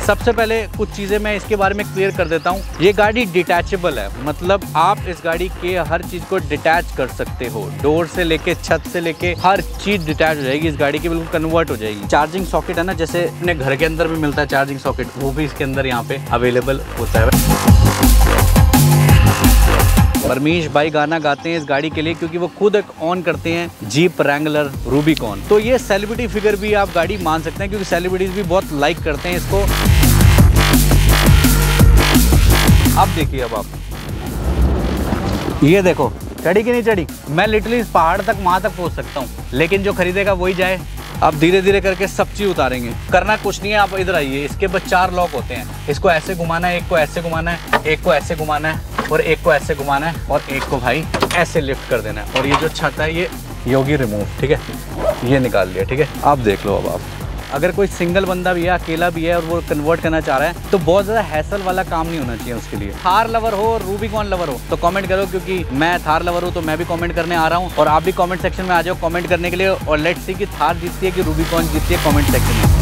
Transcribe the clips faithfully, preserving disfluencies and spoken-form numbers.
सबसे पहले कुछ चीज़ें मैं इसके बारे में क्लियर कर देता हूँ। ये गाड़ी डिटैचेबल है, मतलब आप इस गाड़ी के हर चीज़ को डिटैच कर सकते हो। डोर से लेके छत से लेके हर चीज़ डिटैच हो जाएगी इस गाड़ी की, बिल्कुल कन्वर्ट हो जाएगी। चार्जिंग सॉकेट है ना, जैसे अपने घर के अंदर भी मिलता है चार्जिंग सॉकेट, वो भी इसके अंदर यहाँ पे अवेलेबल होता है। परमीश भाई गाना गाते हैं इस गाड़ी के लिए क्योंकि वो खुद एक ऑन करते हैं जीप रैंगलर रूबिकॉन। तो ये सेलिब्रिटी फिगर भी आप गाड़ी मान सकते हैं क्योंकि सेलिब्रिटीज भी बहुत लाइक करते हैं इसको। अब देखिए, अब आप ये देखो चढ़ी कि नहीं चढ़ी। मैं लिटरली इस पहाड़ तक वहां तक पहुंच सकता हूँ, लेकिन जो खरीदेगा वही जाए। अब धीरे धीरे करके सब चीज उतारेंगे, करना कुछ नहीं है। आप इधर आइए, इसके बस चार लॉक होते हैं। इसको ऐसे घुमाना है, एक को ऐसे घुमाना है, एक को ऐसे घुमाना है और एक को ऐसे घुमाना है और एक को भाई ऐसे लिफ्ट कर देना है। और ये जो छत है ये योगी रिमूव, ठीक है, ये निकाल लिया, ठीक है। आप देख लो। अब आप अगर कोई सिंगल बंदा भी है, अकेला भी है और वो कन्वर्ट करना चाह रहा है तो बहुत ज़्यादा हैसल वाला काम नहीं होना चाहिए उसके लिए। थार लवर हो और रूबिकॉन लवर हो तो कमेंट करो, क्योंकि मैं थार लवर हूँ तो मैं भी कमेंट करने आ रहा हूँ और आप भी कमेंट सेक्शन में आ जाओ कमेंट करने के लिए। और लेट्स सी कि थार जीतती है कि रूबिकॉन जीतती है, कमेंट सेक्शन में।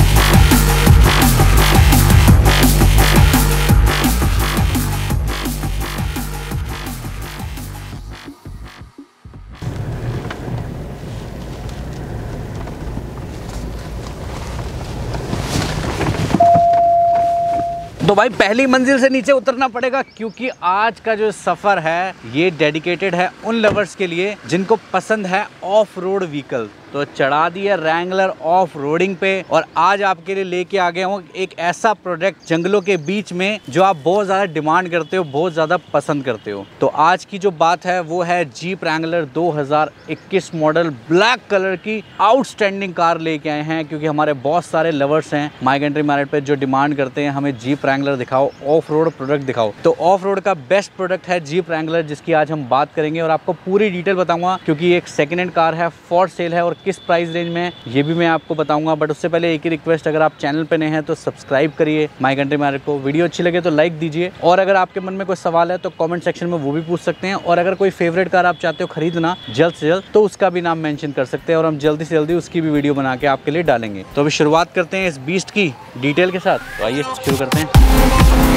तो भाई पहली मंजिल से नीचे उतरना पड़ेगा क्योंकि आज का जो सफ़र है ये डेडिकेटेड है उन लवर्स के लिए जिनको पसंद है ऑफ रोड व्हीकल। तो चढ़ा दिया रैंगलर ऑफ रोडिंग पे और आज आपके लिए लेके आ गया हूँ एक ऐसा प्रोडक्ट जंगलों के बीच में जो आप बहुत ज़्यादा डिमांड करते हो, बहुत ज़्यादा पसंद करते हो। तो आज की जो बात है वो है जीप रैंगलर दो हज़ार इक्कीस मॉडल ब्लैक कलर की आउटस्टैंडिंग कार लेके आए हैं, क्योंकि हमारे बहुत सारे लवर्स हैं माई कंट्री मैरिड पे जो डिमांड करते हैं हमें जीप रैंगलर दिखाओ, ऑफ रोड प्रोडक्ट दिखाओ। तो ऑफ रोड का बेस्ट प्रोडक्ट है जीप रैंगलर, जिसकी आज हम बात करेंगे और आपको पूरी डिटेल बताऊंगा, क्योंकि एक सेकेंड हैंड कार है, फॉर सेल है और किस प्राइस रेंज में है ये भी मैं आपको बताऊंगा। बट उससे पहले एक ही रिक्वेस्ट, अगर आप चैनल पे नए हैं तो सब्सक्राइब करिए माई कंट्री मैरिड को। वीडियो अच्छी लगे तो लाइक दीजिए और अगर आपके मन में कोई सवाल है तो कमेंट सेक्शन में वो भी पूछ सकते हैं। और अगर कोई फेवरेट कार आप चाहते हो खरीदना जल्द से जल्द तो उसका भी नाम मेंशन कर सकते हैं और हम जल्दी से जल्दी उसकी भी वीडियो बना के आपके लिए डालेंगे। तो अभी शुरुआत करते हैं इस बीस्ट की डिटेल के साथ। तो आइए शुरू करते हैं।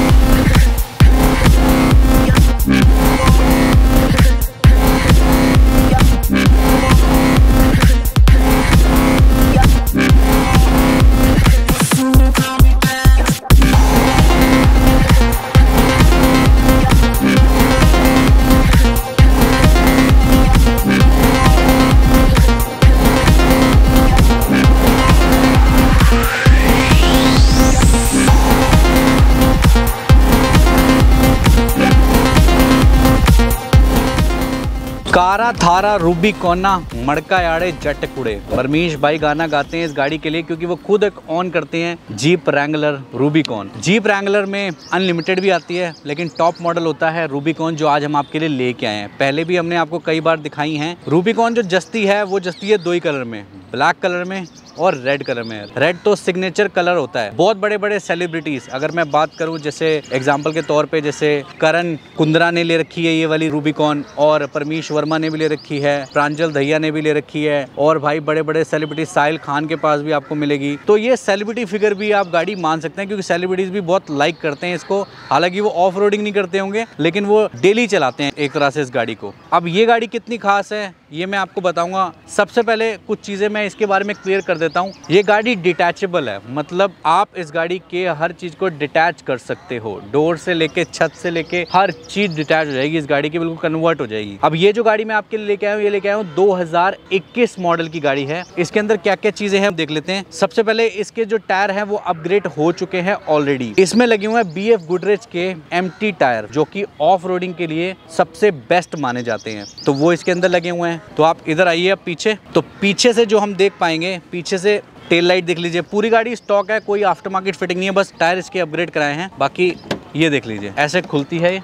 कारा थारा रूबिकॉना मड़का याड़े जट कुड़े। परमीश भाई गाना गाते हैं इस गाड़ी के लिए क्योंकि वो खुद एक ऑन करते हैं Jeep Wrangler Rubicon. Jeep Wrangler में अनलिमिटेड भी आती है लेकिन टॉप मॉडल होता है रूबिकॉन, जो आज हम आपके लिए लेके आए हैं। पहले भी हमने आपको कई बार दिखाई हैं। रूबिकॉन जो जस्ती है वो जस्ती है दो ही कलर में, ब्लैक कलर में और रेड कलर में। रेड तो सिग्नेचर कलर होता है। बहुत बड़े बड़े सेलिब्रिटीज, अगर मैं बात करूं जैसे एग्जांपल के तौर पे, जैसे करण कुंद्रा ने ले रखी है ये वाली रूबिकॉन और परमीश वर्मा ने भी ले रखी है, प्रांजल दहिया ने भी ले रखी है और भाई बड़े बड़े सेलिब्रिटी साहिल खान के पास भी आपको मिलेगी। तो ये सेलिब्रिटी फिगर भी आप गाड़ी मान सकते हैं क्योंकि सेलिब्रिटीज भी बहुत लाइक करते हैं इसको। हालांकि वो ऑफ रोडिंग नहीं करते होंगे लेकिन वो डेली चलाते हैं एक तरह से इस गाड़ी को। अब ये गाड़ी कितनी खास है ये मैं आपको बताऊंगा। सबसे पहले कुछ चीजें मैं इसके बारे में क्लियर कर देता हूँ। ये गाड़ी डिटैचेबल है, मतलब आप इस गाड़ी के हर चीज को डिटैच कर सकते हो। डोर से लेके छत से लेके हर चीज डिटैच हो जाएगी इस गाड़ी की, बिल्कुल कन्वर्ट हो जाएगी। अब ये जो गाड़ी मैं आपके लिए लेके आया हूँ, ये लेके आया हूँ दो हज़ार इक्कीस मॉडल की गाड़ी है। इसके अंदर क्या क्या चीजें हैं देख लेते हैं। सबसे पहले इसके जो टायर हैं वो अपग्रेड हो चुके हैं ऑलरेडी। इसमें लगे हुए हैं बी एफ गुडरेज के एम टी टायर, जो कि ऑफ रोडिंग के लिए सबसे बेस्ट माने जाते हैं। तो वो इसके अंदर लगे हुए हैं। तो आप इधर आइए अब पीछे। तो पीछे से जो हम देख पाएंगे, पीछे से टेल लाइट देख लीजिए, पूरी गाड़ी स्टॉक है, कोई आफ्टर मार्केट फिटिंग नहीं है, बस टायर इसके अपग्रेड कराए हैं। बाकी ये देख लीजिए ऐसे खुलती है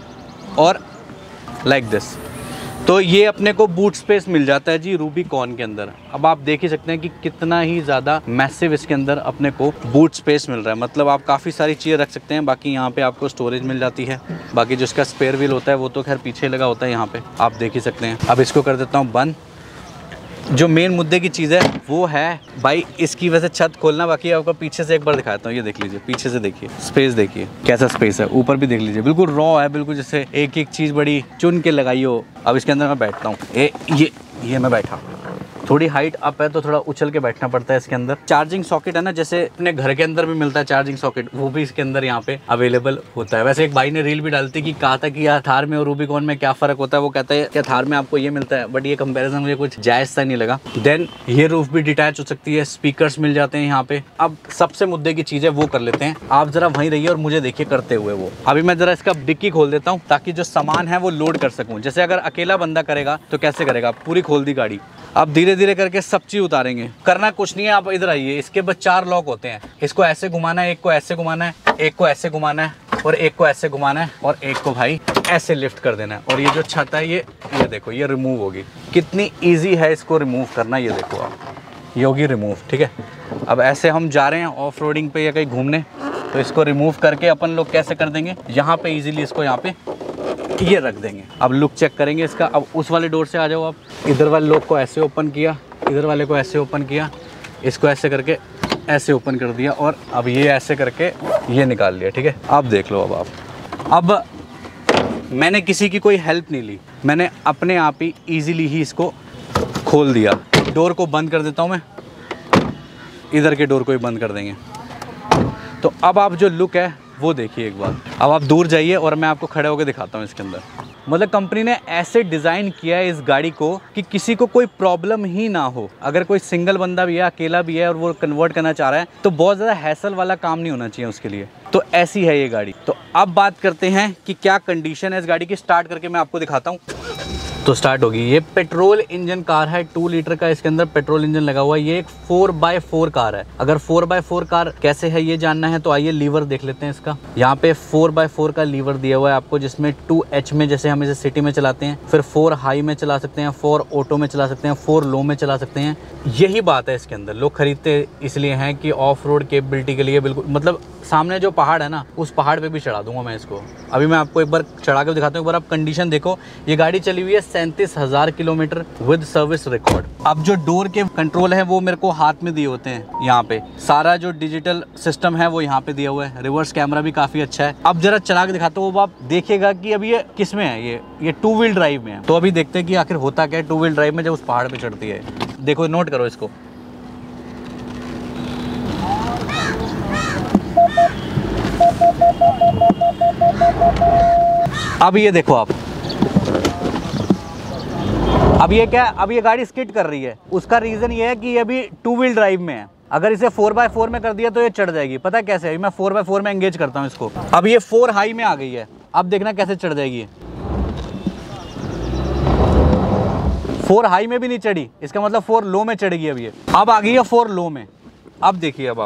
और लाइक दिस। तो ये अपने को बूट स्पेस मिल जाता है जी रूबिकॉन के अंदर। अब आप देख ही सकते हैं कि कितना ही ज़्यादा मैसिव इसके अंदर अपने को बूट स्पेस मिल रहा है, मतलब आप काफ़ी सारी चीज़ें रख सकते हैं। बाकी यहाँ पे आपको स्टोरेज मिल जाती है। बाकी जो इसका स्पेयर व्हील होता है वो तो खैर पीछे लगा होता है, यहाँ पे आप देख ही सकते हैं। अब इसको कर देता हूँ बंद जो मेन मुद्दे की चीज़ है वो है भाई इसकी वजह से छत खोलना। बाकी आपको पीछे से एक बार दिखाता हूँ, ये देख लीजिए, पीछे से देखिए स्पेस, देखिए कैसा स्पेस है। ऊपर भी देख लीजिए, बिल्कुल रॉ है, बिल्कुल जैसे एक एक चीज़ बड़ी चुन के लगाई हो। अब इसके अंदर मैं बैठता हूँ, ये ये ये मैं बैठा, थोड़ी हाइट अप है तो थोड़ा उछल के बैठना पड़ता है। इसके अंदर चार्जिंग सॉकेट है ना, जैसे अपने घर के अंदर भी मिलता है चार्जिंग सॉकेट, वो भी इसके अंदर यहाँ पे अवेलेबल होता है। वैसे एक भाई ने रील भी डालती कि कहा था कि यार थार में और रूबिकॉन में क्या फ़र्क होता है। वो कहता है क्या थार में आपको ये मिलता है, बट ये कंपैरिजन मुझे कुछ जायज़ सा नहीं लगा। देन ये रूफ भी डिटैच हो सकती है, स्पीकर्स मिल जाते हैं यहाँ पे। अब सबसे मुद्दे की चीज़ है वो कर लेते हैं। आप ज़रा वहीं रहिए और मुझे देखिए करते हुए वो। अभी मैं ज़रा इसका डिक्की खोल देता हूँ ताकि जो सामान है वो लोड कर सकूँ। जैसे अगर अकेला बंदा करेगा तो कैसे करेगा, पूरी खोल दी गाड़ी। अब धीरे धीरे करके सब चीज़ उतारेंगे। करना कुछ नहीं है, आप इधर आइए। इसके बस चार लॉक होते हैं, इसको ऐसे घुमाना है, एक को ऐसे घुमाना है, एक को ऐसे घुमाना है और एक को ऐसे घुमाना है और एक को भाई ऐसे लिफ्ट कर देना है। और ये जो छत है ये ये देखो ये रिमूव होगी। कितनी ईजी है इसको रिमूव करना, ये देखो आप, ये होगी रिमूव। ठीक है, अब ऐसे हम जा रहे हैं ऑफ रोडिंग पे या कहीं घूमने, तो इसको रिमूव करके अपन लोग कैसे कर देंगे, यहाँ पे ईजिली इसको यहाँ पे ये रख देंगे। अब लुक चेक करेंगे इसका। अब उस वाले डोर से आ जाओ आप। इधर वाले लोग को ऐसे ओपन किया, इधर वाले को ऐसे ओपन किया, इसको ऐसे करके ऐसे ओपन कर दिया और अब ये ऐसे करके ये निकाल लिया। ठीक है, अब देख लो। अब आप अब मैंने किसी की कोई हेल्प नहीं ली, मैंने अपने आप ही ईजिली ही इसको खोल दिया। डोर को बंद कर देता हूँ मैं, इधर के डोर को ही बंद कर देंगे। तो अब आप जो लुक है वो देखिए एक बार। अब आप दूर जाइए और मैं आपको खड़े होकर दिखाता हूँ इसके अंदर। मतलब कंपनी ने ऐसे डिज़ाइन किया है इस गाड़ी को कि किसी को कोई प्रॉब्लम ही ना हो। अगर कोई सिंगल बंदा भी है, अकेला भी है और वो कन्वर्ट करना चाह रहा है तो बहुत ज़्यादा हैसल वाला काम नहीं होना चाहिए उसके लिए। तो ऐसी है ये गाड़ी। तो अब बात करते हैं कि क्या कंडीशन है इस गाड़ी की। स्टार्ट करके मैं आपको दिखाता हूँ। तो स्टार्ट होगी। ये पेट्रोल इंजन कार है, टू लीटर का इसके अंदर पेट्रोल इंजन लगा हुआ है। ये एक फोर बाय फोर कार है। अगर फोर बाय फोर कार कैसे है ये जानना है तो आइए लीवर देख लेते हैं इसका। यहाँ पे फोर बाय फोर का लीवर दिया हुआ है आपको, जिसमें टू एच में जैसे हम इसे सिटी में चलाते हैं, फिर फोर हाई में चला सकते हैं, फोर ऑटो में चला सकते हैं, फोर लो में चला सकते हैं। यही बात है इसके अंदर। लोग खरीदते इसलिए हैं कि ऑफ रोड कैपेबिलिटी के लिए बिल्कुल, मतलब सामने जो पहाड़ है ना उस पहाड़ पे भी चढ़ा दूंगा मैं इसको। अभी मैं आपको एक बार चढ़ा कर दिखाता हूँ। एक बार आप कंडीशन देखो। ये गाड़ी चली हुई है सैंतीस हजार किलोमीटर विद सर्विस रिकॉर्ड। अब जो डोर के कंट्रोल है वो मेरे को हाथ में दिए होते हैं। यहाँ पे सारा जो डिजिटल सिस्टम है वो यहाँ पे दिया हुआ है। रिवर्स कैमरा भी काफी अच्छा है। अब जरा चला के दिखाता हूँ, वो आप देखिएगा कि अब ये किस में है। ये ये टू व्हील ड्राइव में है। तो अभी देखते हैं कि आखिर होता क्या है टू व्हील ड्राइव में जब उस पहाड़ पे चढ़ती है। देखो, नोट करो इसको। अब ये देखो आप, अब ये क्या, अब ये गाड़ी स्किड कर रही है। उसका रीजन ये है कि ये अभी टू व्हील ड्राइव में है। अगर इसे फोर बाय फोर में कर दिया तो ये चढ़ जाएगी। पता है कैसे? मैं फोर बाय फोर में एंगेज करता हूँ इसको। अब ये फोर हाई में आ गई है। अब देखना कैसे चढ़ जाएगी। फोर हाई में भी नहीं चढ़ी, इसका मतलब फोर लो में चढ़ेगी। अब ये अब आ गई है फोर लो में। अब देखिए, अब आप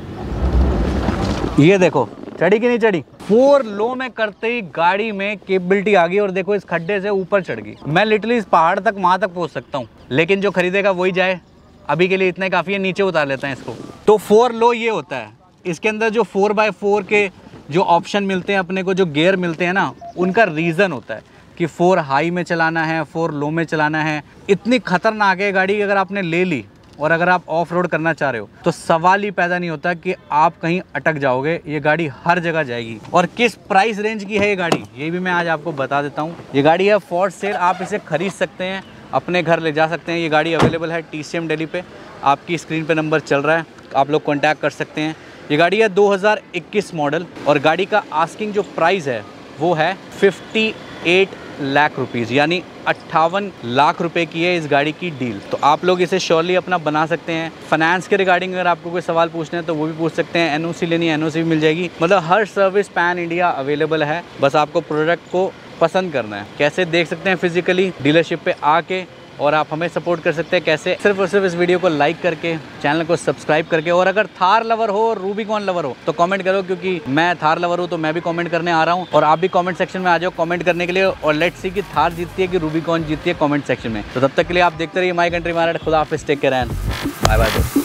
ये देखो चढ़ी कि नहीं चढ़ी। फोर लो में करते ही गाड़ी में कैपेबिलिटी आ गई और देखो इस खड्डे से ऊपर चढ़ गई। मैं लिटरली इस पहाड़ तक वहां तक पहुंच सकता हूँ, लेकिन जो खरीदेगा वही जाए। अभी के लिए इतना काफ़ी है, नीचे उतार लेते हैं इसको। तो फोर लो ये होता है। इसके अंदर जो फोर बाय फोर के जो ऑप्शन मिलते हैं अपने को, जो गियर मिलते हैं ना, उनका रीज़न होता है कि फोर हाई में चलाना है, फोर लो में चलाना है। इतनी खतरनाक है गाड़ी, अगर आपने ले ली और अगर आप ऑफ रोड करना चाह रहे हो तो सवाल ही पैदा नहीं होता कि आप कहीं अटक जाओगे। ये गाड़ी हर जगह जाएगी। और किस प्राइस रेंज की है ये गाड़ी, ये भी मैं आज आपको बता देता हूँ। ये गाड़ी है फॉर सेल, आप इसे खरीद सकते हैं, अपने घर ले जा सकते हैं। ये गाड़ी अवेलेबल है टी सी एम दिल्ली पे। आपकी स्क्रीन पे नंबर चल रहा है, आप लोग कॉन्टैक्ट कर सकते हैं। ये गाड़ी है दो हज़ार इक्कीस मॉडल और गाड़ी का आस्किंग जो प्राइस है वो है अट्ठावन लाख रुपीस, यानी अट्ठावन लाख रुपए की है इस गाड़ी की डील। तो आप लोग इसे श्योरली अपना बना सकते हैं। फाइनेंस के रिगार्डिंग अगर आपको कोई सवाल पूछने हैं तो वो भी पूछ सकते हैं। एन ओ सी लेनी है, एन ओ सी भी मिल जाएगी। मतलब हर सर्विस पैन इंडिया अवेलेबल है। बस आपको प्रोडक्ट को पसंद करना है। कैसे देख सकते हैं फिजिकली डीलरशिप पे आके, और आप हमें सपोर्ट कर सकते हैं कैसे, सिर्फ और सिर्फ इस वीडियो को लाइक करके, चैनल को सब्सक्राइब करके। और अगर थार लवर हो और रूबिकॉन लवर हो तो कमेंट करो, क्योंकि मैं थार लवर हूँ तो मैं भी कमेंट करने आ रहा हूँ। और आप भी कमेंट सेक्शन में आ जाओ कमेंट करने के लिए। और लेट्स सी कि थार जीतती है कि रूबिकॉन जीतती है कमेंट सेक्शन में। तो तब तक के लिए आप देखते रहिए माई कंट्री मार्केट। खुदा हाफिज़, take care and bye bye.